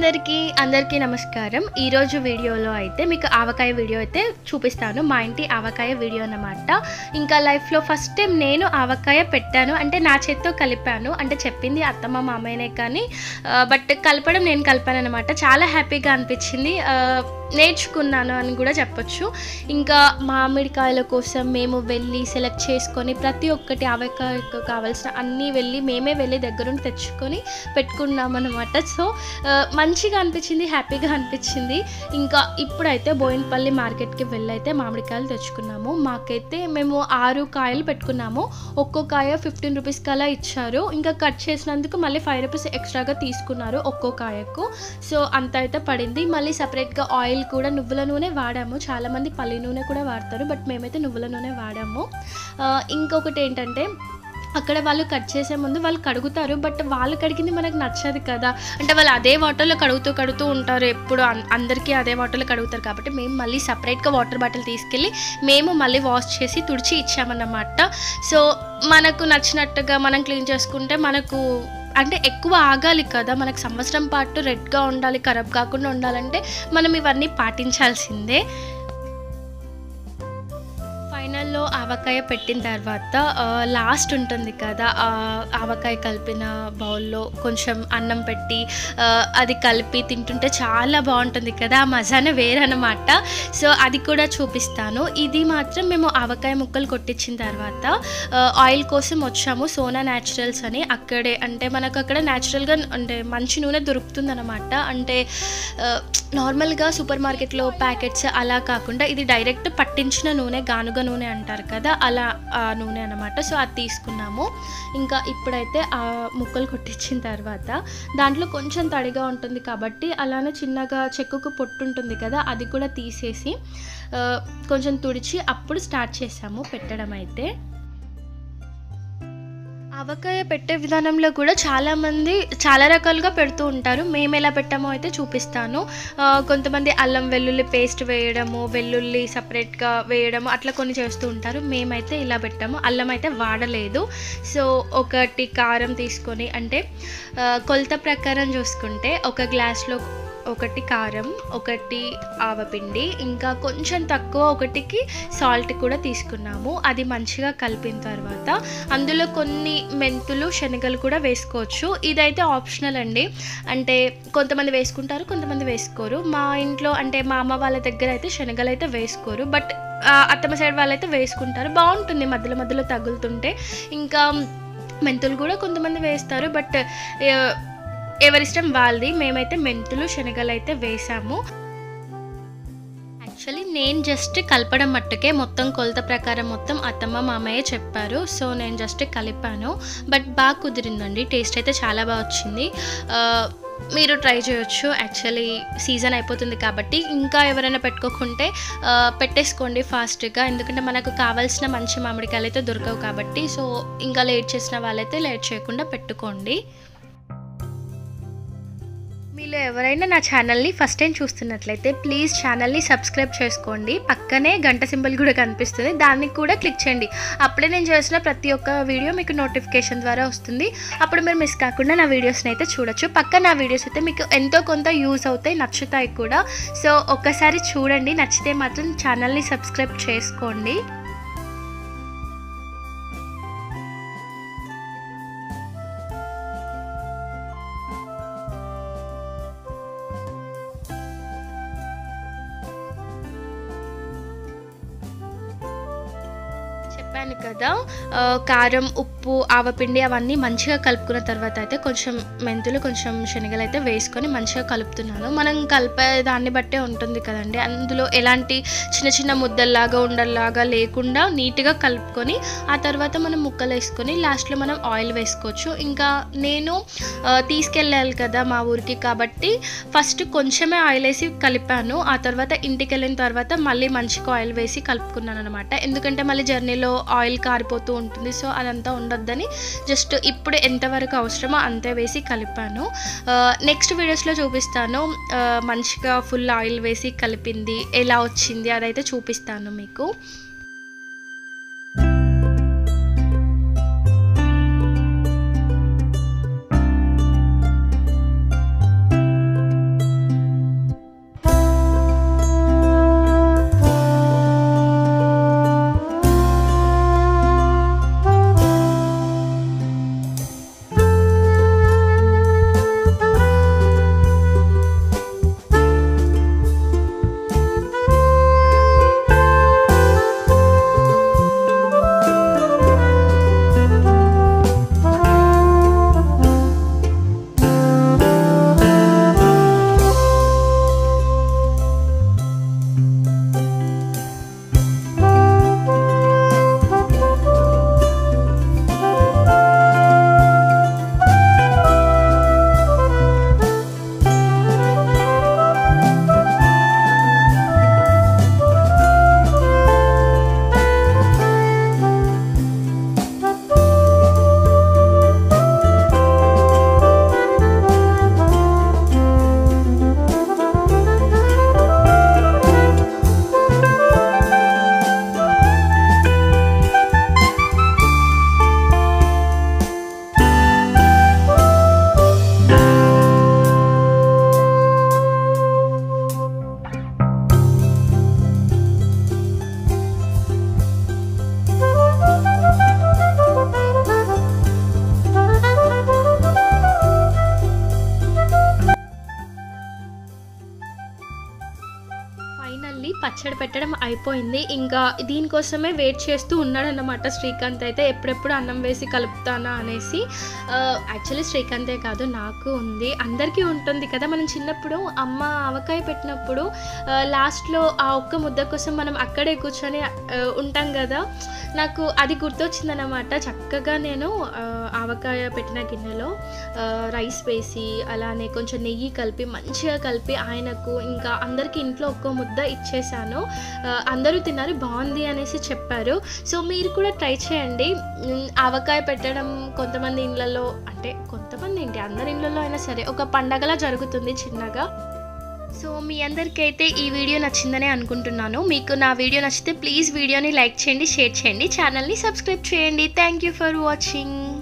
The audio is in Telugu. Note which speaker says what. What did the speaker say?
Speaker 1: అందరికీ నమస్కారం। ఈ రోజు వీడియోలో అయితే మీకు ఆవకాయ వీడియో అయితే చూపిస్తాను। మా ఇంటి ఆవకాయ వీడియో అన్నమాట। ఇంకా లైఫ్ లో ఫస్ట్ టైం నేను ఆవకాయ పెట్టాను, అంటే నా చేత్తో కలిపాను, అంటే చెప్పింది అత్తమ్మ మామయ్యనే కానీ బట్ కలపడం నేను కలిపాను అన్నమాట। చాలా హ్యాపీగా అనిపించింది, నేర్చుకున్నాను అని కూడా చెప్పొచ్చు। ఇంకా మామిడికాయల కోసం మేము వెళ్ళి సెలెక్ట్ చేసుకొని ప్రతి ఒక్కటి ఆవకాయకు కావాల్సిన అన్నీ మేమే వెళ్ళి దగ్గరుండి తెచ్చుకొని పెట్టుకున్నాం అన్నమాట। సో మంచిగా అనిపించింది, హ్యాపీగా అనిపించింది। ఇంకా ఇప్పుడైతే బోయినపల్లి మార్కెట్కి వెళ్ళైతే మామిడికాయలు తెచ్చుకున్నాము। మాకైతే మేము 6 కాయలు పెట్టుకున్నాము, ఒక్కో కాయ 15 రూపీస్ కలా ఇచ్చారు। ఇంకా కట్ చేసినందుకు మళ్ళీ 5 రూపీస్ ఎక్స్ట్రాగా తీసుకున్నారు ఒక్కో కాయకు। సో అంత అయితే పడింది। మళ్ళీ సపరేట్గా ఆయిల్ కూడా నువ్వుల నూనె వాడాము, చాలా మంది పల్లి నూనె కూడా వాడతారు, బట్ మేమైతే నువ్వుల నూనె వాడాము। ఇంకొకటి ఏంటంటే అక్కడ వాళ్ళు కట్ చేసే ముందు వాళ్ళు కడుగుతారు, బట్ వాళ్ళు కడిగింది మనకు నచ్చదు కదా, అంటే వాళ్ళు అదే వాటర్లో కడుగుతూ ఉంటారు, ఎప్పుడు అందరికీ అదే వాటర్లో కడుగుతారు కాబట్టి మేము మళ్ళీ సపరేట్గా వాటర్ బాటిల్ తీసుకెళ్ళి మేము మళ్ళీ వాష్ చేసి తుడిచి ఇచ్చామన్నమాట। సో మనకు నచ్చినట్టుగా మనం క్లీన్ చేసుకుంటే మనకు అంటే ఎక్కువ ఆగాలి కదా, మనకు సంవత్సరం పాటు రెడ్గా ఉండాలి, ఖరాబ్ కాకుండా ఉండాలంటే మనం ఇవన్నీ పాటించాల్సిందే। ఫైనల్లో ఆవకాయ పెట్టిన తర్వాత లాస్ట్ ఉంటుంది కదా, ఆవకాయ కలిపిన బౌల్లో కొంచెం అన్నం పెట్టి అది కలిపి తింటుంటే చాలా బాగుంటుంది కదా, ఆ మజానే వేరనమాట। సో అది కూడా చూపిస్తాను। ఇది మాత్రం మేము ఆవకాయ ముక్కలు కొట్టించిన తర్వాత ఆయిల్ కోసం వచ్చాము, సోనా న్యాచురల్స్ అని, అక్కడే అంటే మనకు అక్కడ న్యాచురల్గా అంటే మంచి నూనె దొరుకుతుందన్నమాట। అంటే నార్మల్గా సూపర్ మార్కెట్లో ప్యాకెట్స్ అలా కాకుండా ఇది డైరెక్ట్ పట్టించిన నూనె, గానుగ నూనె అంటారు కదా, అలా నూనె అన్నమాట। సో అది తీసుకున్నాము। ఇంకా ఇప్పుడైతే ఆ ముక్కలు కొట్టించిన తర్వాత దాంట్లో కొంచెం తడిగా ఉంటుంది కాబట్టి అలానే చిన్నగా చెక్కుకు పొట్టు ఉంటుంది కదా, అది కూడా తీసేసి కొంచెం తుడిచి అప్పుడు స్టార్ట్ చేసాము పెట్టడం అయితే। ఆవకాయ పెట్టే విధానంలో కూడా చాలామంది చాలా రకాలుగా పెడుతూ ఉంటారు, మేము ఎలా పెట్టామో అయితే చూపిస్తాను। కొంతమంది అల్లం వెల్లుల్లి పేస్ట్ వేయడము, వెల్లుల్లి సపరేట్గా వేయడము, అట్లా కొన్ని చేస్తూ ఉంటారు, మేమైతే ఇలా పెట్టాము, అల్లం అయితే వాడలేదు। సో ఒకటి కారం తీసుకొని, అంటే కొలత ప్రకారం చూసుకుంటే ఒక గ్లాస్లో ఒకటి కారం, ఒకటి ఆవపిండి, ఇంకా కొంచెం తక్కువ ఒకటికి సాల్ట్ కూడా తీసుకున్నాము। అది మంచిగా కలిపిన తర్వాత అందులో కొన్ని మెంతులు, శనగలు కూడా వేసుకోవచ్చు, ఇదైతే ఆప్షనల్ అండి, అంటే కొంతమంది వేసుకుంటారు, కొంతమంది వేసుకోరు। మా ఇంట్లో అంటే మా అమ్మ వాళ్ళ దగ్గర అయితే శనగలు అయితే వేసుకోరు, బట్ అత్తమ్మ సైడ్ వాళ్ళైతే వేసుకుంటారు, బాగుంటుంది మధ్యలో మధ్యలో తగులుతుంటే। ఇంకా మెంతులు కూడా కొంతమంది వేస్తారు, బట్ ఎవరిష్టం వాళ్ళది, మేమైతే మెంతులు శనగలు అయితే వేసాము। యాక్చువల్లీ నేను జస్ట్ కలపడం మట్టుకే, మొత్తం కొలత ప్రకారం మొత్తం అత్తమ్మ మామయ్య చెప్పారు, సో నేను జస్ట్ కలిపాను, బట్ బాగా కుదిరిందండి, టేస్ట్ అయితే చాలా బాగా వచ్చింది। మీరు ట్రై చేయొచ్చు, యాక్చువల్లీ సీజన్ అయిపోతుంది కాబట్టి, ఇంకా ఎవరైనా పెట్టుకోకుంటే పెట్టేసుకోండి ఫాస్ట్గా, ఎందుకంటే మనకు కావాల్సిన మంచి మామిడికాయలు అయితే దొరకవు కాబట్టి। సో ఇంకా లేట్ చేసిన వాళ్ళైతే లేట్ చేయకుండా పెట్టుకోండి। మీలో ఎవరైనా నా ఛానల్ని ఫస్ట్ టైం చూస్తున్నట్లయితే ప్లీజ్ ఛానల్ని సబ్స్క్రైబ్ చేసుకోండి, పక్కనే గంట సింబల్ కూడా కనిపిస్తుంది, దాన్ని కూడా క్లిక్ చేయండి, అప్పుడే నేను చేసిన ప్రతి ఒక్క వీడియో మీకు నోటిఫికేషన్ ద్వారా వస్తుంది, అప్పుడు మీరు మిస్ కాకుండా నా వీడియోస్ని అయితే చూడొచ్చు। పక్క నా వీడియోస్ అయితే మీకు ఎంతో కొంత యూజ్ అవుతాయి, నచ్చుతాయి కూడా, సో ఒక్కసారి చూడండి, నచ్చితే మాత్రం ఛానల్ని సబ్స్క్రైబ్ చేసుకోండి। చెప్పాను కదా, కారం, ఉప్పు, ఆవపిండి అవన్నీ మంచిగా కలుపుకున్న తర్వాత అయితే కొంచెం మెంతులు, కొంచెం శనగలు అయితే వేసుకొని మంచిగా కలుపుతున్నాను। మనం కలిపే దాన్ని బట్టే ఉంటుంది కదండి, అందులో ఎలాంటి చిన్న చిన్న ముద్దల్లాగా ఉండల్లాగా లేకుండా నీట్గా కలుపుకొని ఆ తర్వాత మనం ముక్కలు వేసుకొని లాస్ట్లో మనం ఆయిల్ వేసుకోవచ్చు। ఇంకా నేను తీసుకెళ్ళాలి కదా మా ఊరికి కాబట్టి ఫస్ట్ కొంచెమే ఆయిల్ వేసి కలిపాను, ఆ తర్వాత ఇంటికి వెళ్ళిన తర్వాత మళ్ళీ మంచిగా ఆయిల్ వేసి కలుపుకున్నాను అనమాట, ఎందుకంటే మళ్ళీ జర్నీలో ఆయిల్ కారిపోతూ ఉంటుంది, సో అదంతా ఉండొద్దని జస్ట్ ఇప్పుడు ఎంతవరకు అవసరమో అంతే వేసి కలిపాను। నెక్స్ట్ వీడియోస్లో చూపిస్తాను, మంచిగా ఫుల్ ఆయిల్ వేసి కలిపింది ఎలా వచ్చింది అదైతే చూపిస్తాను మీకు। పచ్చడి పెట్టడం అయిపోయింది. ఇంకా దీనికోసమే వెయిట్ చేస్తూ ఉన్నాడన్నమాట శ్రీకాంత్ అయితే, ఎప్పుడెప్పుడు అన్నం వేసి కలుపుతానా అనేసి. యాక్చువల్లీ శ్రీకాంతే కాదు, నాకు ఉంది, అందరికీ ఉంటుంది కదా. మనం చిన్నప్పుడు అమ్మ ఆవకాయ పెట్టినప్పుడు లాస్ట్లో ఆ ఒక్క ముద్ద కోసం మనం అక్కడే కూర్చొని ఉంటాం కదా. నాకు అది గుర్తొచ్చిందన్నమాట. చక్కగా నేను ఆవకాయ పెట్టిన గిన్నెలో రైస్ వేసి అలానే కొంచెం నెయ్యి కలిపి మంచిగా కలిపి ఆయనకు ఇంకా అందరికీ ఇంట్లో ఒక్కో ముద్ద ఇచ్చేసాను. అందరూ తిన్నారు, బాగుంది అనేసి చెప్పారు. సో మీరు కూడా ట్రై చేయండి. ఆవకాయ పెట్టడం కొంతమంది ఇళ్ళల్లో, అంటే కొంతమంది ఏంటి అందరి ఇళ్ళల్లో అయినా సరే ఒక పండగలా జరుగుతుంది చిన్నగా. సో మీ అందరికైతే ఈ వీడియో నచ్చిందనే అనుకుంటున్నాను. మీకు నా వీడియో నచ్చితే ప్లీజ్ వీడియోని లైక్ చేయండి, షేర్ చేయండి, ఛానల్ని సబ్స్క్రైబ్ చేయండి. Thank you for watching.